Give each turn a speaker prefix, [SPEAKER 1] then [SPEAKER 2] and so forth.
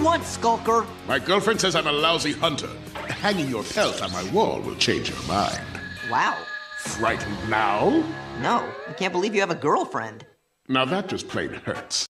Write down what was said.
[SPEAKER 1] want, Skulker?
[SPEAKER 2] My girlfriend says I'm a lousy hunter. Hanging your pelt on my wall will change your mind.
[SPEAKER 1] Wow.
[SPEAKER 2] Frightened now?
[SPEAKER 1] No, I can't believe you have a girlfriend.
[SPEAKER 2] Now that just plain hurts.